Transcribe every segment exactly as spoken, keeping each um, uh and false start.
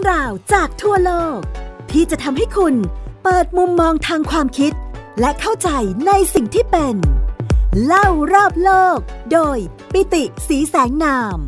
ราวจากทั่วโลกที่จะทำให้คุณเปิดมุมมองทางความคิดและเข้าใจในสิ่งที่เป็นเล่ารอบโลกโดยปิติ ศรีแสงนาม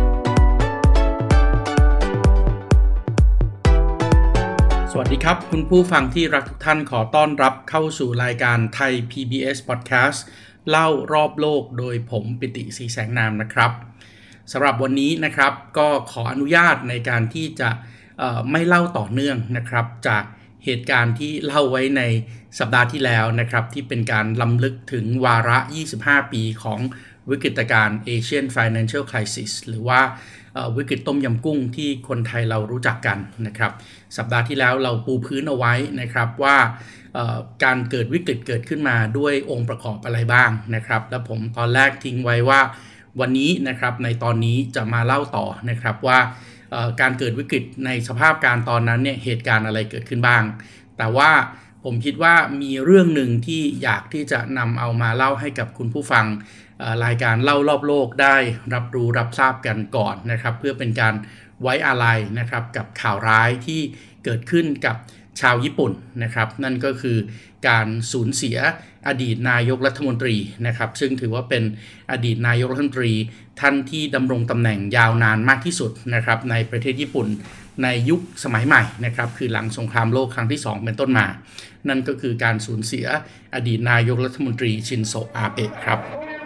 สวัสดีครับคุณผู้ฟังที่รักทุกท่านขอต้อนรับเข้าสู่รายการไทย พี บี เอส Podcast เล่ารอบโลกโดยผมปิติ ศรีแสงนามนะครับสำหรับวันนี้นะครับก็ขออนุญาตในการที่จะไม่เล่าต่อเนื่องนะครับจากเหตุการณ์ที่เล่าไว้ในสัปดาห์ที่แล้วนะครับที่เป็นการรำลึกถึงวาระยี่สิบห้าปีของวิกฤตการณ์ Asian Financial Crisis หรือว่าวิกฤตต้มยำกุ้งที่คนไทยเรารู้จักกันนะครับสัปดาห์ที่แล้วเราปูพื้นเอาไว้นะครับว่าการเกิดวิกฤตเกิดขึ้นมาด้วยองค์ประกอบอะไรบ้างนะครับและผมตอนแรกทิ้งไว้ว่าวันนี้นะครับในตอนนี้จะมาเล่าต่อนะครับว่าการเกิดวิกฤตในสภาพการตอนนั้นเนี่ยเหตุการณ์อะไรเกิดขึ้นบ้างแต่ว่าผมคิดว่ามีเรื่องหนึ่งที่อยากที่จะนำเอามาเล่าให้กับคุณผู้ฟังรายการเล่ารอบโลกได้รับรู้รับทราบกันก่อนนะครับเพื่อเป็นการไว้อาลัยนะครับกับข่าวร้ายที่เกิดขึ้นกับชาวญี่ปุ่นนะครับนั่นก็คือการสูญเสียอดีตนายกรัฐมนตรีนะครับซึ่งถือว่าเป็นอดีตนายกรัฐมนตรีท่านที่ดำรงตำแหน่งยาวนานมากที่สุดนะครับในประเทศญี่ปุ่นในยุคสมัยใหม่นะครับคือหลังสงครามโลกครั้งที่สองเป็นต้นมานั่นก็คือการสูญเสียอดีตนายกรัฐมนตรีชินโซอาเบะครับ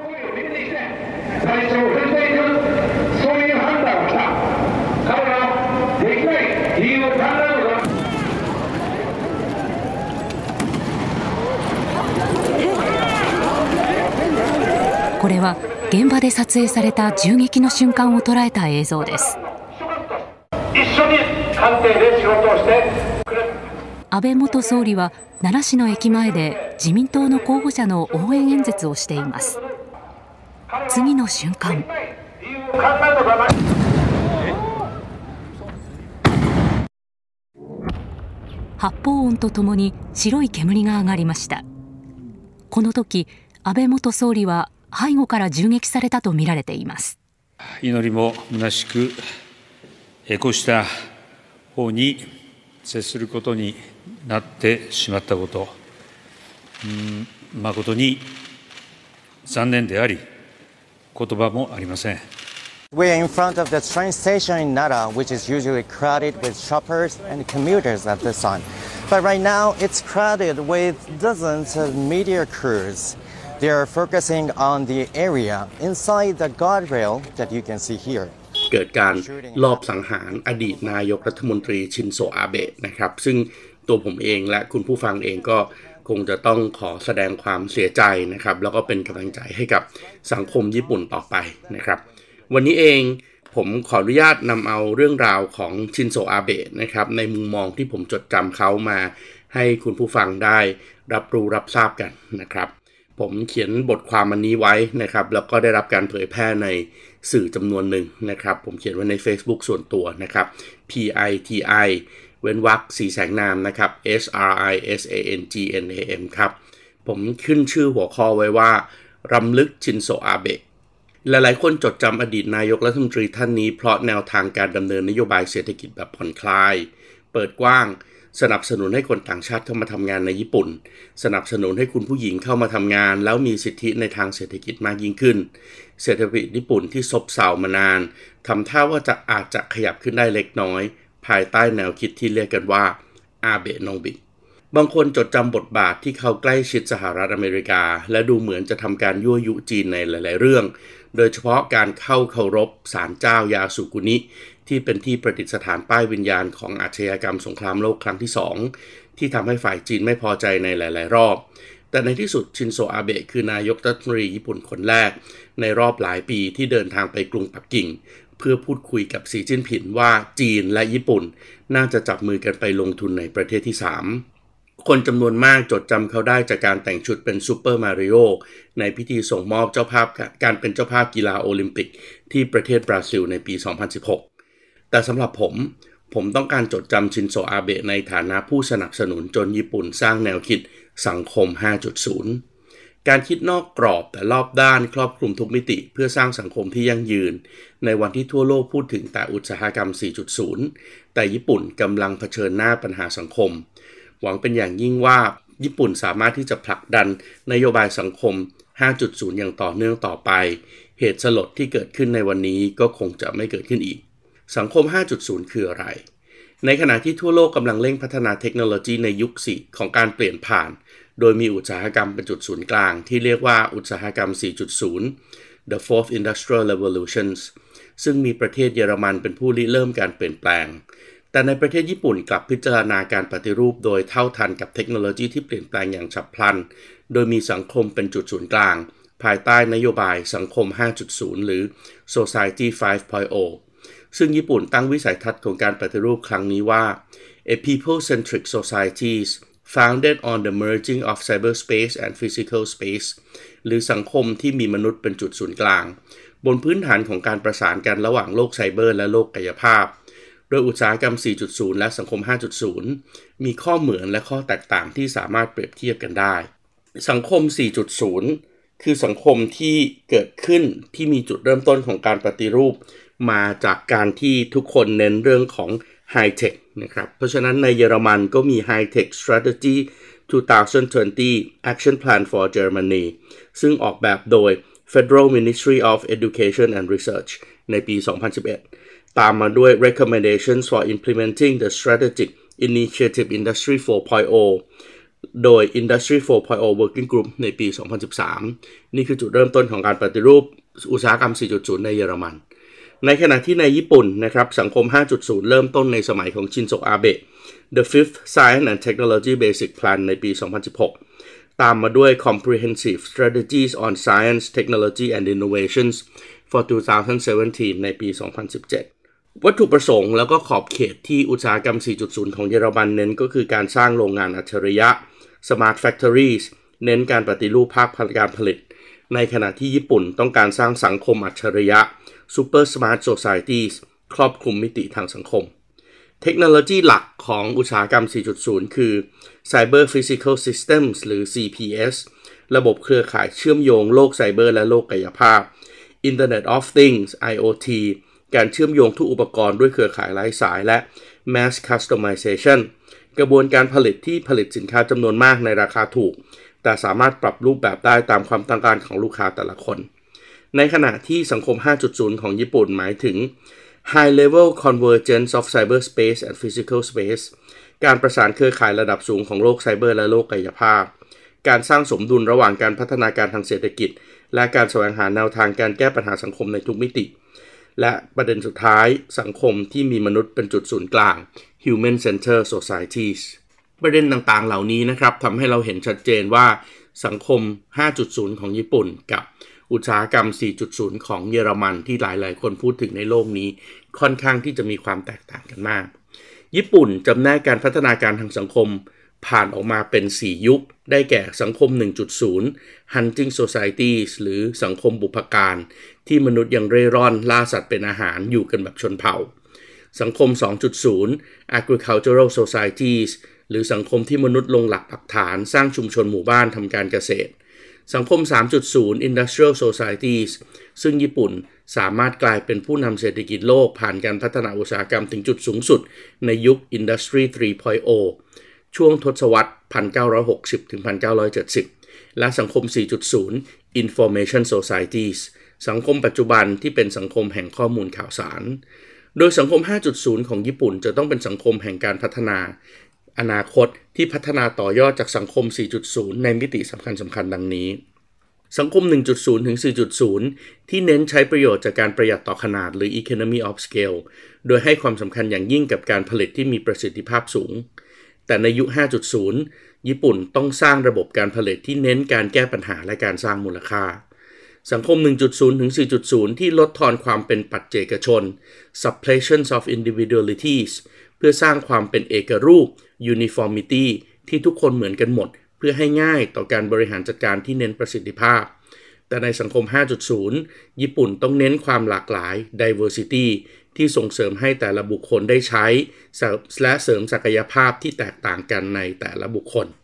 これは現場で撮影された銃撃の瞬間を捉えた映像です。安倍元総理は奈良市の駅前で自民党の候補者の応援演説をしています。次の瞬間、発砲音とともに白い煙が上がりました。この時、安倍元総理は背後から銃撃されたとみられています。 祈りも虚しく、こうした法に接することになってしまったこと、うん、誠に残念であり、言葉もありません。 We are in front of the train station in Nara, which is usually crowded with shoppers and commuters at this time. But right now, it's crowded with dozens of media crews.They are focusing on the area inside the guardrail that you can see here. เกิดการลอบสังหารอดีตนายกรัฐมนตรีชินโซอาเบะนะครับซึ่งตัวผมเองและคุณผู้ฟังเองก็คงจะต้องขอแสดงความเสียใจนะครับแล้วก็เป็นกำลังใจให้กับสังคมญี่ปุ่นต่อไปนะครับวันนี้เองผมขออนุญาตนำเอาเรื่องราวของชินโซอาเบะนะครับในมุมมองที่ผมจดจำเขามาให้คุณผู้ฟังได้รับรู้รับทราบกันนะครับผมเขียนบทความอันนี้ไว้นะครับแล้วก็ได้รับการเผยแพร่ในสื่อจำนวนหนึ่งนะครับผมเขียนไว้ใน Facebook ส่วนตัวนะครับ พี ไอ ที ไอ เว้นวรรคสีแสงนามนะครับ S R I S A N G N A M ครับผมขึ้นชื่อหัวข้อไว้ว่ารำลึกชินโซอาเบะหลายๆคนจดจำอดีตนายกรัฐมนตรีท่านนี้เพราะแนวทางการดำเนินนโยบายเศรษฐกิจแบบผ่อนคลายเปิดกว้างสนับสนุนให้คนต่างชาติเข้ามาทำงานในญี่ปุ่นสนับสนุนให้คุณผู้หญิงเข้ามาทำงานแล้วมีสิทธิในทางเศรษฐกิจมากยิ่งขึ้นเศรษฐกิจญี่ปุ่นที่ซบเซามานานทำท่าว่าจะอาจจะขยับขึ้นได้เล็กน้อยภายใต้แนวคิดที่เรียกกันว่าอาเบะโนบิบางคนจดจำบทบาทที่เขาใกล้ชิดสหรัฐอเมริกาและดูเหมือนจะทำการยั่วยุจีนในหลายๆเรื่องโดยเฉพาะการเข้าเคารพศาลเจ้ายาสุกุนิที่เป็นที่ประดิษฐานป้ายวิญญาณของอาชญากรรมสงครามโลกครั้งที่สองที่ทำให้ฝ่ายจีนไม่พอใจในหลายๆรอบแต่ในที่สุดชินโซอาเบะคือนายกรัฐมนตรีญี่ปุ่นคนแรกในรอบหลายปีที่เดินทางไปกรุงปักกิ่งเพื่อพูดคุยกับสีจิ้นผิงว่าจีนและญี่ปุ่นน่าจะจับมือกันไปลงทุนในประเทศที่สามคนจำนวนมากจดจำเขาได้จากการแต่งชุดเป็นซูเปอร์มาริโอในพิธีส่งมอบเจ้าภาพการเป็นเจ้าภาพกีฬาโอลิมปิกที่ประเทศบราซิลในปีสองพันสิบหกแต่สำหรับผมผมต้องการจดจำชินโซอาเบะในฐานะผู้สนับสนุนจนญี่ปุ่นสร้างแนวคิดสังคม ห้าจุดศูนย์การคิดนอกกรอบแต่รอบด้านครอบคลุมทุกมิติเพื่อสร้างสังคมที่ยั่งยืนในวันที่ทั่วโลกพูดถึงแต่อุตสาหกรรม สี่จุดศูนย์ แต่ญี่ปุ่นกำลังเผชิญหน้าปัญหาสังคมหวังเป็นอย่างยิ่งว่าญี่ปุ่นสามารถที่จะผลักดันนโยบายสังคม ห้าจุดศูนย์ อย่างต่อเนื่องต่อไปเหตุสลดที่เกิดขึ้นในวันนี้ก็คงจะไม่เกิดขึ้นอีกสังคม ห้าจุดศูนย์ คืออะไรในขณะที่ทั่วโลกกำลังเร่งพัฒนาเทคโนโลยีในยุคสี่ของการเปลี่ยนผ่านโดยมีอุตสาหกรรมเป็นจุดศูนย์กลางที่เรียกว่าอุตสาหกรรม สี่จุดศูนย์ The Fourth Industrial Revolutions ซึ่งมีประเทศเยอรมันเป็นผู้ริเริ่มการเปลี่ยนแปลงแต่ในประเทศญี่ปุ่นกลับพิจารณาการปฏิรูปโดยเท่าทันกับเทคโนโลยีที่เปลี่ยนแปลงอย่างฉับพลันโดยมีสังคมเป็นจุดศูนย์กลางภายใต้นโยบายสังคม ห้าจุดศูนย์ หรือ Society ไฟว์ จุด ศูนย์ ซึ่งญี่ปุ่นตั้งวิสัยทัศน์ของการปฏิรูปครั้งนี้ว่า A people-centric societies founded on the merging of cyberspace and physical space หรือสังคมที่มีมนุษย์เป็นจุดศูนย์กลางบนพื้นฐานของการประสานกันระหว่างโลกไซเบอร์และโลกกายภาพโดยอุตสาหกรรม สี่จุดศูนย์ และสังคม ห้าจุดศูนย์ มีข้อเหมือนและข้อแตกต่างที่สามารถเปรียบเทียบกันได้สังคม สี่จุดศูนย์ คือสังคมที่เกิดขึ้นที่มีจุดเริ่มต้นของการปฏิรูปมาจากการที่ทุกคนเน้นเรื่องของไฮเทคนะครับเพราะฉะนั้นในเยอรมันก็มี High Tech Strategy สองพันยี่สิบ Action Plan for Germany ซึ่งออกแบบโดย Federal Ministry of Education and Research ในปี สองพันสิบเอ็ด ตามมาด้วย Recommendations for Implementing the Strategic Initiative Industry โฟร์ จุด ศูนย์ โดย Industry โฟร์ จุด ศูนย์ Working Group ในปี สองพันสิบสาม นี่คือจุดเริ่มต้นของการปฏิรูปอุตสาหกรรม สี่จุดศูนย์ ในเยอรมันในขณะที่ในญี่ปุ่นนะครับสังคม ห้าจุดศูนย์ เริ่มต้นในสมัยของชินโซอาเบะ The Fifth Science and Technology Basic Plan ในปี สองพันสิบหก ตามมาด้วย Comprehensive Strategies on Science, Technology and Innovations for สองพันสิบเจ็ด ในปี สองพันสิบเจ็ด วัตถุประสงค์แล้วก็ขอบเขตที่อุตสาหกรรม สี่จุดศูนย์ ของเยอรมันเน้นก็คือการสร้างโรงงานอัจฉริยะ Smart Factories เน้นการปฏิรูปภาคการผลิตในขณะที่ญี่ปุ่นต้องการสร้างสังคมอัจฉริยะSuper Smart Societies ครอบคลุมมิติทางสังคมเทคโนโลยีหลักของอุตสาหกรรม สี่จุดศูนย์ คือ Cyber Physical Systems หรือ ซี พี เอส ระบบเครือข่ายเชื่อมโยงโลกไซเบอร์และโลกกายภาพ Internet of Things ไอ โอ ที การเชื่อมโยงทุกอุปกรณ์ด้วยเครือข่ายไร้สายและ Mass Customization กระบวนการผลิตที่ผลิตสินค้าจำนวนมากในราคาถูกแต่สามารถปรับรูปแบบได้ตามความต้องการของลูกค้าแต่ละคนในขณะที่สังคม ห้าจุดศูนย์ ของญี่ปุ่นหมายถึง High Level Convergence of Cyberspace and Physical Space การประสานเครือข่ายระดับสูงของโลกไซเบอร์และโลกกายภาพการสร้างสมดุลระหว่างการพัฒนาการทางเศรษฐกิจและการแสวงหาแนวทางการแก้ปัญหาสังคมในทุกมิติและประเด็นสุดท้ายสังคมที่มีมนุษย์เป็นจุดศูนย์กลาง Human Centered Societies ประเด็นต่างๆเหล่านี้นะครับทำให้เราเห็นชัดเจนว่าสังคม ห้าจุดศูนย์ ของญี่ปุ่นกับอุตสาหกรรม สี่จุดศูนย์ ของเยอรมันที่หลายๆคนพูดถึงในโลกนี้ค่อนข้างที่จะมีความแตกต่างกันมากญี่ปุ่นจำแนกการพัฒนาการทางสังคมผ่านออกมาเป็น สี่ ยุคได้แก่สังคม หนึ่งจุดศูนย์ Hunting Societies หรือสังคมบุพการที่มนุษย์ยังเร่ร่อนล่าสัตว์เป็นอาหารอยู่กันแบบชนเผ่าสังคม สองจุดศูนย์ Agricultural Societies หรือสังคมที่มนุษย์ลงหลักปักฐานสร้างชุมชนหมู่บ้านทำการเกษตรสังคม สามจุดศูนย์ Industrial Societies ซึ่งญี่ปุ่นสามารถกลายเป็นผู้นำเศรษฐกิจโลกผ่านการพัฒนาอุตสาหกรรมถึงจุดสูงสุดในยุค Industry สามจุดศูนย์ ช่วงทศวรรษ หนึ่งพันเก้าร้อยหกสิบ ถึง หนึ่งพันเก้าร้อยเจ็ดสิบ และสังคม สี่จุดศูนย์ Information Societies สังคมปัจจุบันที่เป็นสังคมแห่งข้อมูลข่าวสารโดยสังคม ห้าจุดศูนย์ ของญี่ปุ่นจะต้องเป็นสังคมแห่งการพัฒนาอนาคตที่พัฒนาต่อยอดจากสังคม สี่จุดศูนย์ ในมิติสำคัญสำคัญดังนี้สังคม หนึ่งจุดศูนย์ ถึง สี่จุดศูนย์ ที่เน้นใช้ประโยชน์จากการประหยัดต่อขนาดหรือ Economy of Scale โดยให้ความสำคัญอย่างยิ่งกับการผลิตที่มีประสิทธิภาพสูงแต่ในยุค ห้าจุดศูนย์ ญี่ปุ่นต้องสร้างระบบการผลิตที่เน้นการแก้ปัญหาและการสร้างมูลค่าสังคม หนึ่งจุดศูนย์ ถึง สี่จุดศูนย์ ที่ลดทอนความเป็นปัจเจกชน Suppressions of Individualities เพื่อสร้างความเป็นเอกรูป Uniformity ที่ทุกคนเหมือนกันหมดเพื่อให้ง่ายต่อการบริหารจัดการที่เน้นประสิทธิภาพแต่ในสังคม ห้าจุดศูนย์ ญี่ปุ่นต้องเน้นความหลากหลาย Diversity ที่ส่งเสริมให้แต่ละบุคคลได้ใช้และเสริมศักยภาพที่แตกต่างกันในแต่ละบุคคล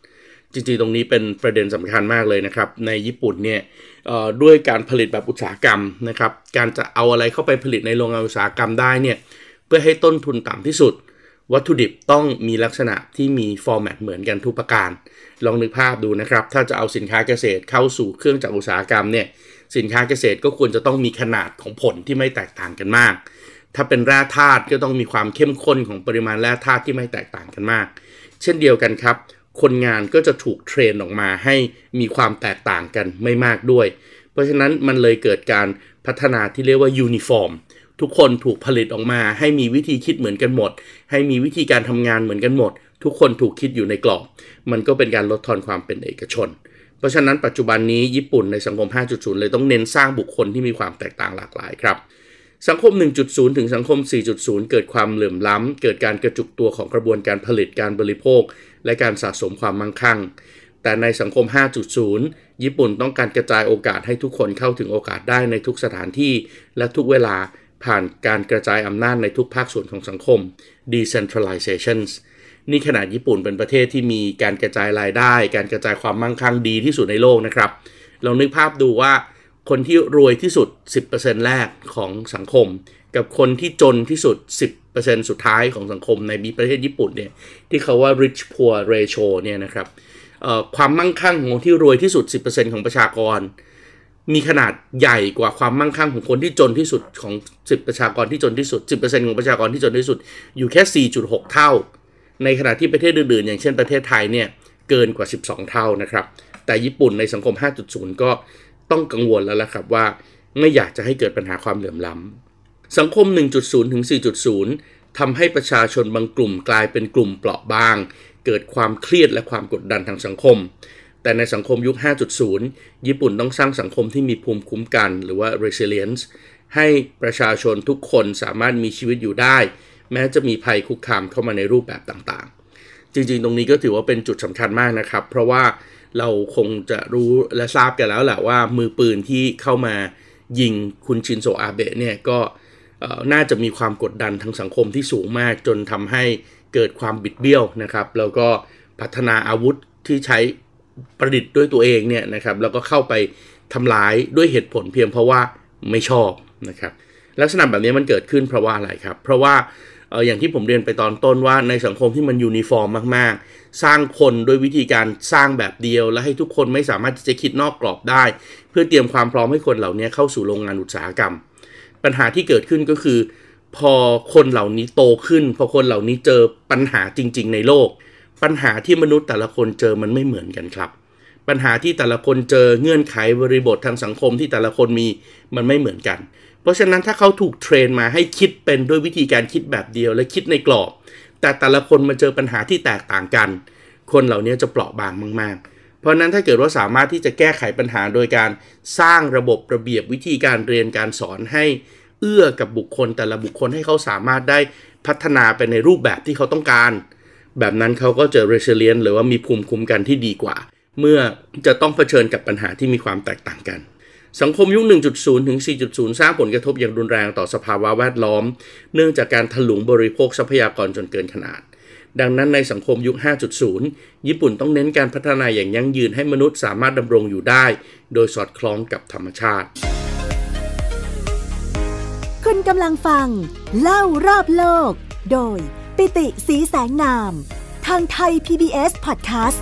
จริงๆตรงนี้เป็นประเด็นสำคัญมากเลยนะครับในญี่ปุ่นเนี่ยด้วยการผลิตแบบอุตสาหกรรมนะครับการจะเอาอะไรเข้าไปผลิตในโรงงานอุตสาหกรรมได้เนี่ยเพื่อให้ต้นทุนต่ำที่สุดวัตถุดิบต้องมีลักษณะที่มีฟอร์แมตเหมือนกันทุกประการลองนึกภาพดูนะครับถ้าจะเอาสินค้าเกษตรเข้าสู่เครื่องจักรอุตสาหกรรมเนี่ยสินค้าเกษตรก็ควรจะต้องมีขนาดของผลที่ไม่แตกต่างกันมากถ้าเป็นแร่ธาตุก็ต้องมีความเข้มข้นของปริมาณแร่ธาตุที่ไม่แตกต่างกันมากเช่นเดียวกันครับคนงานก็จะถูกเทรนออกมาให้มีความแตกต่างกันไม่มากด้วยเพราะฉะนั้นมันเลยเกิดการพัฒนาที่เรียกว่ายูนิฟอร์มทุกคนถูกผลิตออกมาให้มีวิธีคิดเหมือนกันหมดให้มีวิธีการทำงานเหมือนกันหมดทุกคนถูกคิดอยู่ในกรอบมันก็เป็นการลดทอนความเป็นเอกชนเพราะฉะนั้นปัจจุบันนี้ญี่ปุ่นในสังคม ห้าจุดศูนย์ เลยต้องเน้นสร้างบุคคลที่มีความแตกต่างหลากหลายครับสังคม หนึ่งจุดศูนย์ ถึงสังคม สี่จุดศูนย์ เกิดความเหลื่อมล้ำเกิดการกระจุกตัวของกระบวนการผลิตการบริโภคและการสะสมความมั่งคั่งแต่ในสังคม ห้าจุดศูนย์ ญี่ปุ่นต้องการกระจายโอกาสให้ทุกคนเข้าถึงโอกาสได้ในทุกสถานที่และทุกเวลาผ่านการกระจายอำนาจในทุกภาคส่วนของสังคม decentralization นี่ขนาดญี่ปุ่นเป็นประเทศที่มีการกระจายรายได้การกระจายความมั่งคั่งดีที่สุดในโลกนะครับลองนึกภาพดูว่าคนที่รวยที่สุด สิบเปอร์เซ็นต์ แรกของสังคมกับคนที่จนที่สุด สิบเปอร์เซ็นต์ สุดท้ายของสังคมในประเทศญี่ปุ่นเนี่ยที่เขาว่า rich poor ratio เนี่ยนะครับความมั่งคั่งของคนที่รวยที่สุด สิบเปอร์เซ็นต์ ของประชากรมีขนาดใหญ่กว่าความมั่งคั่งของคนที่จนที่สุดของสิบประชากรที่จนที่สุด สิบเปอร์เซ็นต์ ของประชากรที่จนที่สุดอยู่แค่ สี่จุดหก เท่าในขณะที่ประเทศอื่นๆอย่างเช่นประเทศไทยเนี่ยเกินกว่าสิบสองเท่านะครับแต่ญี่ปุ่นในสังคม ห้าจุดศูนย์ ก็ต้องกังวลแล้วล่ะครับว่าไม่อยากจะให้เกิดปัญหาความเหลื่อมล้ำสังคม หนึ่งจุดศูนย์ ถึง สี่จุดศูนย์ ทำให้ประชาชนบางกลุ่มกลายเป็นกลุ่มเปราะบางเกิดความเครียดและความกดดันทางสังคมแต่ในสังคมยุค ห้าจุดศูนย์ ญี่ปุ่นต้องสร้างสังคมที่มีภูมิคุ้มกันหรือว่า resilience ให้ประชาชนทุกคนสามารถมีชีวิตอยู่ได้แม้จะมีภัยคุกคามเข้ามาในรูปแบบต่างๆจริงๆตรงนี้ก็ถือว่าเป็นจุดสำคัญมากนะครับเพราะว่าเราคงจะรู้และทราบกันแล้วแหละว่ามือปืนที่เข้ามายิงคุณชินโซอาเบะเนี่ยก็น่าจะมีความกดดันทางสังคมที่สูงมากจนทำให้เกิดความบิดเบี้ยวนะครับแล้วก็พัฒนาอาวุธที่ใช้ประดิษฐ์ด้วยตัวเองเนี่ยนะครับแล้วก็เข้าไปทำร้ายด้วยเหตุผลเพียงเพราะว่าไม่ชอบนะครับลักษณะแบบนี้มันเกิดขึ้นเพราะว่าอะไรครับเพราะว่าเอออย่างที่ผมเรียนไปตอนต้นว่าในสังคมที่มันยูนิฟอร์มมากๆสร้างคนโดยวิธีการสร้างแบบเดียวและให้ทุกคนไม่สามารถที่จะคิดนอกกรอบได้เพื่อเตรียมความพร้อมให้คนเหล่านี้เข้าสู่โรงงานอุตสาหกรรมปัญหาที่เกิดขึ้นก็คือพอคนเหล่านี้โตขึ้นพอคนเหล่านี้เจอปัญหาจริงๆในโลกปัญหาที่มนุษย์แต่ละคนเจอมันไม่เหมือนกันครับปัญหาที่แต่ละคนเจอเงื่อนไขบริบททางสังคมที่แต่ละคนมีมันไม่เหมือนกันเพราะฉะนั้นถ้าเขาถูกเทรนมาให้คิดเป็นด้วยวิธีการคิดแบบเดียวและคิดในกรอบแต่แต่ละคนมาเจอปัญหาที่แตกต่างกันคนเหล่านี้จะเปราะบางมากๆเพราะนั้นถ้าเกิดว่าสามารถที่จะแก้ไขปัญหาโดยการสร้างระบบระเบียบวิธีการเรียนการสอนให้เอื้อกับบุคคลแต่ละบุคคลให้เขาสามารถได้พัฒนาไปในรูปแบบที่เขาต้องการแบบนั้นเขาก็จะ resilient หรือว่ามีภูมิคุ้มกันที่ดีกว่าเมื่อจะต้องเผชิญกับปัญหาที่มีความแตกต่างกันสังคมยุค หนึ่งจุดศูนย์ ถึง สี่จุดศูนย์ สร้างผลกระทบอย่างรุนแรงต่อสภาวะแวดล้อมเนื่องจากการถลุงบริโภคทรัพยากรจนเกินขนาดดังนั้นในสังคมยุค ห้าจุดศูนย์ ญี่ปุ่นต้องเน้นการพัฒนาอย่างยั่งยืนให้มนุษย์สามารถดำรงอยู่ได้โดยสอดคล้องกับธรรมชาติคุณกำลังฟังเล่ารอบโลกโดยปิติศรีแสงนามทางไทย พี บี เอส Podcast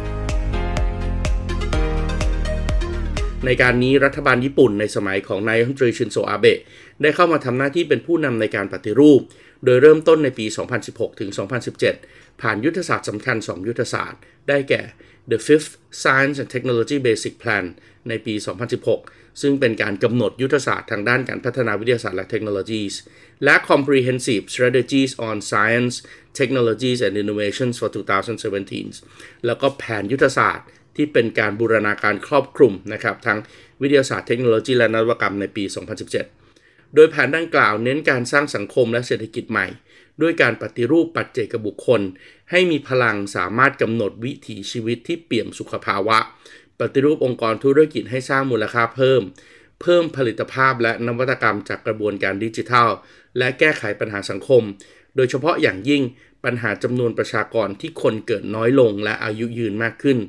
ในการนี้รัฐบาลญี่ปุ่นในสมัยของนายกรัฐมนตรีชินโซอาเบะได้เข้ามาทำหน้าที่เป็นผู้นำในการปฏิรูปโดยเริ่มต้นในปี สองพันสิบหก ถึง สองพันสิบเจ็ด ผ่านยุทธศาสตร์สำคัญ สอง ยุทธศาสตร์ได้แก่ The Fifth Science and Technology Basic Plan ในปี สองพันสิบหก ซึ่งเป็นการกำหนดยุทธศาสตร์ทางด้านการพัฒนาวิทยาศาสตร์และเทคโนโลยีและ Comprehensive Strategies on Science, Technologies and Innovations for สองพันสิบเจ็ด แล้วก็แผนยุทธศาสตร์ที่เป็นการบูรณาการครอบคลุมนะครับทั้งวิทยาศาสตร์เทคโนโลยีและนวัตกรรมในปี สองพันสิบเจ็ด โดยแผนดังกล่าวเน้นการสร้างสังคมและเศรษฐกิจใหม่ด้วยการปฏิรูปปัจเจกบุคคลให้มีพลังสามารถกำหนดวิถีชีวิตที่เปี่ยมสุขภาวะปฏิรูปองค์กรธุรกิจให้สร้างมูลค่าเพิ่มเพิ่มผลิตภาพและนวัตกรรมจากกระบวนการดิจิทัลและแก้ไขปัญหาสังคมโดยเฉพาะอย่างยิ่งปัญหาจำนวนประชากรที่คนเกิดน้อยลงและอายุยืนมากขึ้น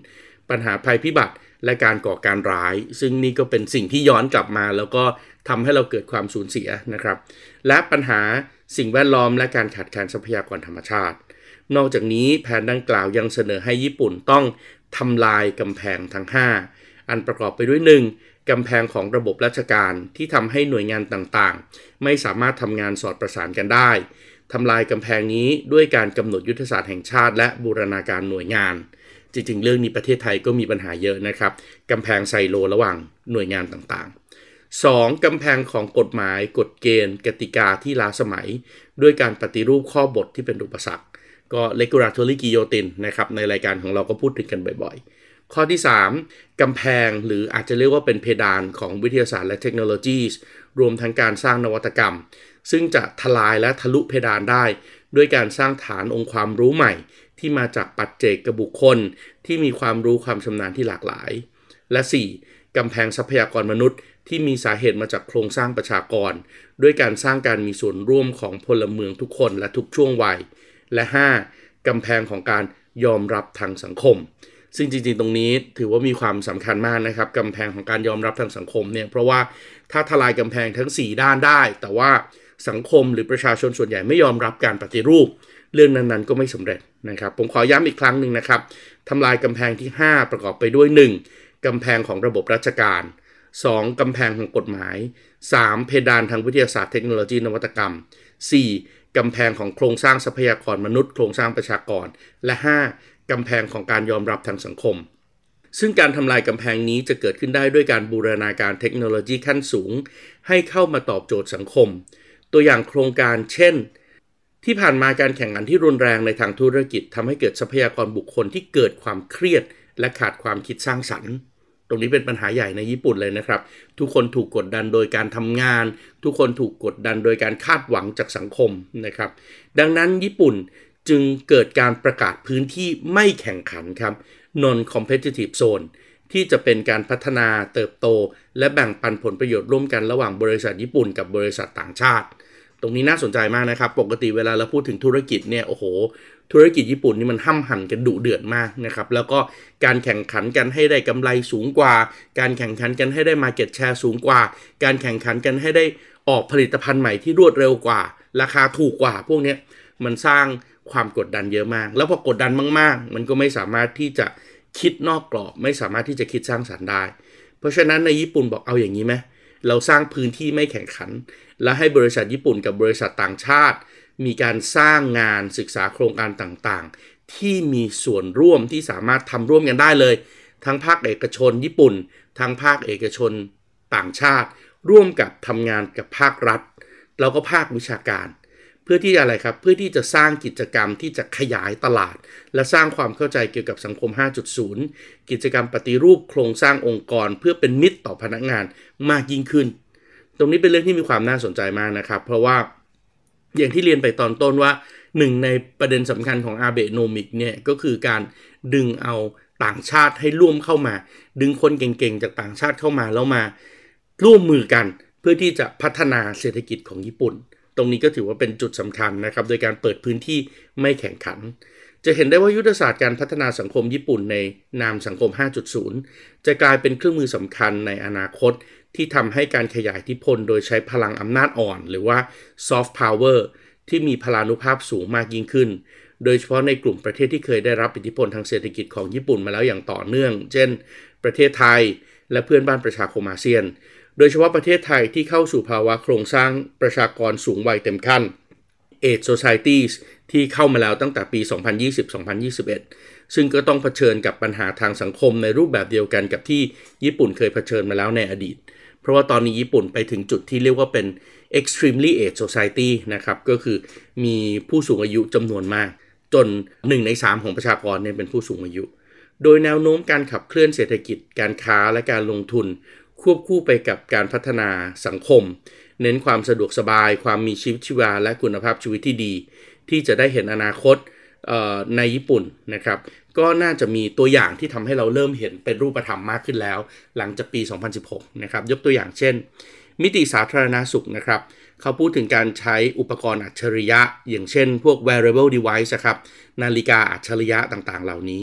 ปัญหาภัยพิบัติและการก่อการร้ายซึ่งนี่ก็เป็นสิ่งที่ย้อนกลับมาแล้วก็ทำให้เราเกิดความสูญเสียนะครับและปัญหาสิ่งแวดล้อมและการขาดแคลนทรัพยากรธรรมชาตินอกจากนี้แผนดังกล่าวยังเสนอให้ญี่ปุ่นต้องทำลายกำแพงทั้งห้าอันประกอบไปด้วย หนึ่ง กำแพงของระบบราชการที่ทำให้หน่วยงานต่างๆไม่สามารถทำงานสอดประสานกันได้ทำลายกำแพงนี้ด้วยการกำหนดยุทธศาสตร์แห่งชาติและบูรณาการหน่วยงานจริงๆเรื่องนี้ประเทศไทยก็มีปัญหาเยอะนะครับกำแพงไซโลระหว่างหน่วยงานต่างๆ สอง กำแพงของกฎหมายกฎเกณฑ์กติกาที่ล้าสมัยด้วยการปฏิรูปข้อบทที่เป็นอุปสรรคก็ regulatory guillotine นะครับในรายการของเราก็พูดถึงกันบ่อยๆข้อที่สามกำแพงหรืออาจจะเรียกว่าเป็นเพดานของวิทยาศาสตร์และเทคโนโลยีรวมทั้งการสร้างนวัตกรรมซึ่งจะทลายและทะลุเพดานได้ด้วยการสร้างฐานองค์ความรู้ใหม่ที่มาจากปัจเจกบุคคลที่มีความรู้ความชำนาญที่หลากหลายและสี่กำแพงทรัพยากรมนุษย์ที่มีสาเหตุมาจากโครงสร้างประชากรด้วยการสร้างการมีส่วนร่วมของพลเมืองทุกคนและทุกช่วงวัยและห้ากำแพงของการยอมรับทางสังคมซึ่งจริงๆตรงนี้ถือว่ามีความสำคัญมากนะครับกำแพงของการยอมรับทางสังคมเนี่ยเพราะว่าถ้าทลายกำแพงทั้งสี่ด้านได้แต่ว่าสังคมหรือประชาชนส่วนใหญ่ไม่ยอมรับการปฏิรูปเรื่องนั้นๆก็ไม่สำเร็จนะครับผมขอย้ำอีกครั้งหนึ่งนะครับทำลายกำแพงที่ห้าประกอบไปด้วย หนึ่ง กำแพงของระบบราชการสองกำแพงของกฎหมายสามเพดานทางวิทยาศาสตร์เทคโนโลยีนวัตกรรมสี่กำแพงของโครงสร้างทรัพยากรมนุษย์โครงสร้างประชากรและห้ากำแพงของการยอมรับทางสังคมซึ่งการทำลายกำแพงนี้จะเกิดขึ้นได้ด้วยการบูรณาการเทคโนโลยีขั้นสูงให้เข้ามาตอบโจทย์สังคมตัวอย่างโครงการเช่นที่ผ่านมาการแข่งขันที่รุนแรงในทางธุรกิจทำให้เกิดทรัพยากรบุคคลที่เกิดความเครียดและขาดความคิดสร้างสรรค์ตรงนี้เป็นปัญหาใหญ่ในญี่ปุ่นเลยนะครับทุกคนถูกกดดันโดยการทำงานทุกคนถูกกดดันโดยการคาดหวังจากสังคมนะครับดังนั้นญี่ปุ่นจึงเกิดการประกาศพื้นที่ไม่แข่งขันครับ non competitive zone ที่จะเป็นการพัฒนาเติบโตและแบ่งปันผลประโยชน์ร่วมกันระหว่างบริษัทญี่ปุ่นกับบริษัทต่างชาติตรงนี้น่าสนใจมากนะครับปกติเวลาเราพูดถึงธุรกิจเนี่ยโอ้โหธุรกิจญี่ปุ่นนี่มันห้ำหั่นกันดุเดือดมากนะครับแล้วก็การแข่งขันกันให้ได้กำไรสูงกว่าการแข่งขันกันให้ได้ market share สูงกว่าการแข่งขันกันให้ได้ออกผลิตภัณฑ์ใหม่ที่รวดเร็วกว่าราคาถูกกว่าพวกนี้มันสร้างความกดดันเยอะมากแล้วพอกดดันมากๆมันก็ไม่สามารถที่จะคิดนอกกรอบไม่สามารถที่จะคิดสร้างสรรค์ได้เพราะฉะนั้นในญี่ปุ่นบอกเอาอย่างนี้ไหมเราสร้างพื้นที่ไม่แข่งขันและให้บริษัทญี่ปุ่นกับบริษัทต่างชาติมีการสร้างงานศึกษาโครงการต่างๆที่มีส่วนร่วมที่สามารถทำร่วมกันได้เลยทั้งภาคเอกชนญี่ปุ่นทั้งภาคเอกชนต่างชาติร่วมกับทำงานกับภาครัฐแล้วก็ภาควิชาการเพื่อที่อะไรครับเพื่อที่จะสร้างกิจกรรมที่จะขยายตลาดและสร้างความเข้าใจเกี่ยวกับสังคม ห้าจุดศูนย์ กิจกรรมปฏิรูปโครงสร้างองค์กรเพื่อเป็นมิตรต่อพนักงานมากยิ่งขึ้นตรงนี้เป็นเรื่องที่มีความน่าสนใจมากนะครับเพราะว่าอย่างที่เรียนไปตอนต้นว่าหนึ่งในประเด็นสำคัญของอาเบโนมิกเนี่ยก็คือการดึงเอาต่างชาติให้ร่วมเข้ามาดึงคนเก่งๆจากต่างชาติเข้ามาแล้วมาร่วมมือกันเพื่อที่จะพัฒนาเศรษฐกิจของญี่ปุ่นตรงนี้ก็ถือว่าเป็นจุดสำคัญนะครับโดยการเปิดพื้นที่ไม่แข่งขันจะเห็นได้ว่ายุทธศาสตร์การพัฒนาสังคมญี่ปุ่นในนามสังคม ห้าจุดศูนย์ จะกลายเป็นเครื่องมือสำคัญในอนาคตที่ทำให้การขยายอิทธิพลโดยใช้พลังอำนาจอ่อนหรือว่า soft power ที่มีพลานุภาพสูงมากยิ่งขึ้นโดยเฉพาะในกลุ่มประเทศที่เคยได้รับอิทธิพลทางเศรษฐกิจของญี่ปุ่นมาแล้วอย่างต่อเนื่องเช่นประเทศไทยและเพื่อนบ้านประชาคมอาเซียนโดยเฉพาะประเทศไทยที่เข้าสู่ภาวะโครงสร้างประชากรสูงวัยเต็มขั้น Age Societies ที่เข้ามาแล้วตั้งแต่ปี สองพันยี่สิบ สองพันยี่สิบเอ็ด ซึ่งก็ต้องเผชิญกับปัญหาทางสังคมในรูปแบบเดียวกันกับที่ญี่ปุ่นเคยเผชิญมาแล้วในอดีตเพราะว่าตอนนี้ญี่ปุ่นไปถึงจุดที่เรียกว่าเป็น extremely age society นะครับก็คือมีผู้สูงอายุจำนวนมากจนหนึ่งในสามของประชากรเนี่ยเป็นผู้สูงอายุโดยแนวโน้มการขับเคลื่อนเศรษฐกิจการค้าและการลงทุนควบคู่ไปกับการพัฒนาสังคมเน้นความสะดวกสบายความมีชีวิตชีวาและคุณภาพชีวิตที่ดีที่จะได้เห็นอนาคตในญี่ปุ่นนะครับก็น่าจะมีตัวอย่างที่ทำให้เราเริ่มเห็นเป็นรูปธรรมมากขึ้นแล้วหลังจากปี สองพันสิบหก นะครับยกตัวอย่างเช่นมิติสาธารณสุขนะครับเขาพูดถึงการใช้อุปกรณ์อัจฉริยะอย่างเช่นพวก wearable device ครับนาฬิกาอัจฉริยะต่างๆเหล่านี้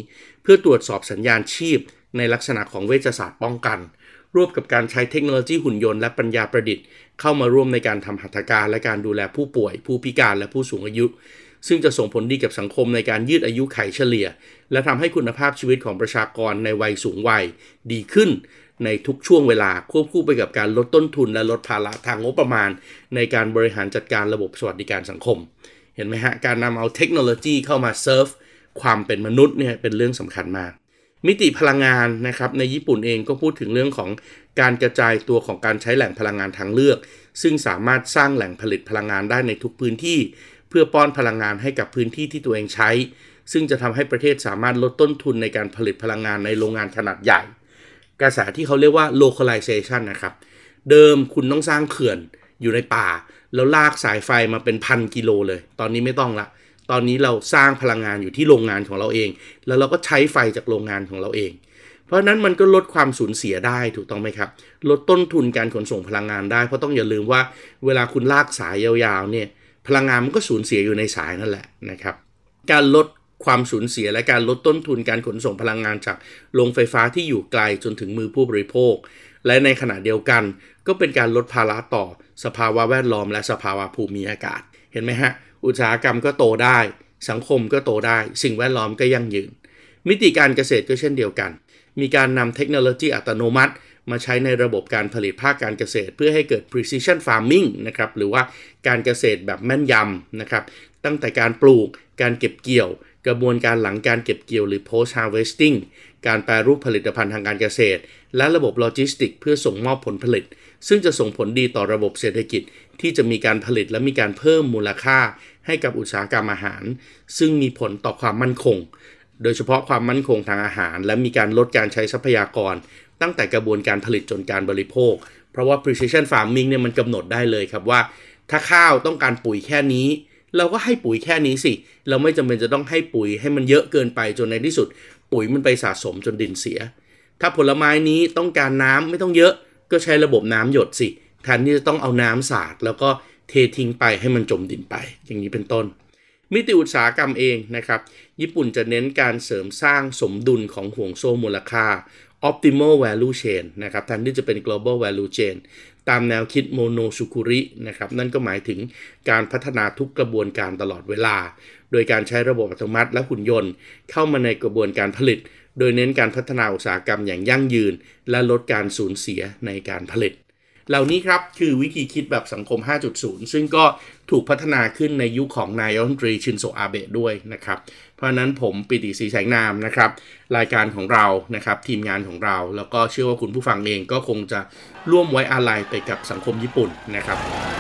เพื่อตรวจสอบสัญญาณชีพในลักษณะของเวชศาสตร์ป้องกันร่วมกับการใช้เทคโนโลยีหุ่นยนต์และปัญญาประดิษฐ์เข้ามาร่วมในการทำหัตถการและการดูแลผู้ป่วยผู้พิการและผู้สูงอายุซึ่งจะส่งผลดีกับสังคมในการยืดอายุขัยเฉลี่ยและทำให้คุณภาพชีวิตของประชากรในวัยสูงวัยดีขึ้นในทุกช่วงเวลาควบคู่ไปกับการลดต้นทุนและลดภาระทางงบประมาณในการบริหารจัดการระบบสวัสดิการสังคมเห็นไหมฮะการนำเอาเทคโนโลยีเข้ามาเซิร์ฟความเป็นมนุษย์เนี่ยเป็นเรื่องสำคัญมากมิติพลังงานนะครับในญี่ปุ่นเองก็พูดถึงเรื่องของการกระจายตัวของการใช้แหล่งพลังงานทางเลือกซึ่งสามารถสร้างแหล่งผลิตพลังงานได้ในทุกพื้นที่เพื่อป้อนพลังงานให้กับพื้นที่ที่ตัวเองใช้ซึ่งจะทำให้ประเทศสามารถลดต้นทุนในการผลิตพลังงานในโรงงานขนาดใหญ่กระแสที่เขาเรียกว่า localization นะครับเดิมคุณต้องสร้างเขื่อนอยู่ในป่าแล้วลากสายไฟมาเป็นพันกิโลเลยตอนนี้ไม่ต้องละตอนนี้เราสร้างพลังงานอยู่ที่โรงงานของเราเองแล้วเราก็ใช้ไฟจากโรงงานของเราเองเพราะนั้นมันก็ลดความสูญเสียได้ถูกต้องไหมครับลดต้นทุนการขนส่งพลังงานได้เพราะต้องอย่าลืมว่าเวลาคุณลากสายยาวๆเนี่ยพลังงานมันก็สูญเสียอยู่ในสายนั่นแหละนะครับการลดความสูญเสียและการลดต้นทุนการขนส่งพลังงานจากโรงไฟฟ้าที่อยู่ไกลจนถึงมือผู้บริโภคและในขณะเดียวกันก็เป็นการลดภาระต่อสภาวะแวดล้อมและสภาวะภูมิอากาศเห็นไหมฮะอุตสาหกรรมก็โตได้สังคมก็โตได้สิ่งแวดล้อมก็ยั่งยืนมิติการเกษตรก็เช่นเดียวกันมีการนำเทคโนโลยีอัตโนมัติมาใช้ในระบบการผลิตภาคการเกษตรเพื่อให้เกิด precision farming นะครับหรือว่าการเกษตรแบบแม่นยำนะครับตั้งแต่การปลูกการเก็บเกี่ยวกระบวนการหลังการเก็บเกี่ยวหรือ post harvesting การแปรรูปผลิตภัณฑ์ทางการเกษตรและระบบโลจิสติกเพื่อส่งมอบผลผลิตซึ่งจะส่งผลดีต่อระบบเศรษฐกิจที่จะมีการผลิตและมีการเพิ่มมูลค่าให้กับอุตสาหกรรมอาหารซึ่งมีผลต่อความมั่นคงโดยเฉพาะความมั่นคงทางอาหารและมีการลดการใช้ทรัพยากรตั้งแต่กระบวนการผลิตจนการบริโภคเพราะว่า precision farming เนี่ยมันกำหนดได้เลยครับว่าถ้าข้าวต้องการปุ๋ยแค่นี้เราก็ให้ปุ๋ยแค่นี้สิเราไม่จำเป็นจะต้องให้ปุ๋ยให้มันเยอะเกินไปจนในที่สุดปุ๋ยมันไปสะสมจนดินเสียถ้าผลไม้นี้ต้องการน้ำไม่ต้องเยอะก็ใช้ระบบน้ำหยดสิแทนที่จะต้องเอาน้ำสาดแล้วก็เททิ้งไปให้มันจมดินไปอย่างนี้เป็นต้นมิติอุตสาหกรรมเองนะครับญี่ปุ่นจะเน้นการเสริมสร้างสมดุลของห่วงโซ่มูลค่า optimal value chain นะครับแทนที่จะเป็น global value chain ตามแนวคิดโมโนซุคุรินะครับนั่นก็หมายถึงการพัฒนาทุกกระบวนการตลอดเวลาโดยการใช้ระบบอัตโนมัติและหุ่นยนต์เข้ามาในกระบวนการผลิตโดยเน้นการพัฒนาอุตสาหกรรมอย่างยั่งยืนและลดการสูญเสียในการผลิตเหล่านี้ครับคือวิธีคิดแบบสังคม ห้าจุดศูนย์ ซึ่งก็ถูกพัฒนาขึ้นในยุคของนายกรัฐมนตรีชินโซอาเบะด้วยนะครับเพราะนั้นผมปิติศรีแสงนามนะครับรายการของเรานะครับทีมงานของเราแล้วก็เชื่อว่าคุณผู้ฟังเองก็คงจะร่วมไว้อาลัยไปกับสังคมญี่ปุ่นนะครับ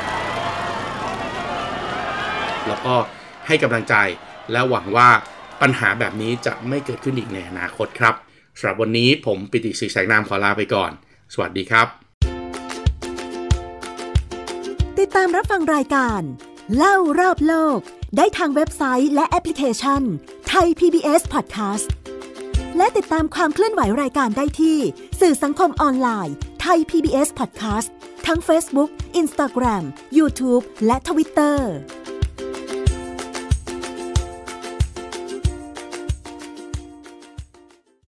แล้วก็ให้กำลังใจและหวังว่าปัญหาแบบนี้จะไม่เกิดขึ้นอีกในอนาคตครับสำหรับวันนี้ผมปิติศรีแสงนามขอลาไปก่อนสวัสดีครับติดตามรับฟังรายการเล่ารอบโลกได้ทางเว็บไซต์และแอปพลิเคชัน Thai พี บี เอส Podcast และติดตามความเคลื่อนไหวรายการได้ที่สื่อสังคมออนไลน์ Thai พี บี เอส Podcast ทั้ง Facebook, Instagram, YouTube และ Twitter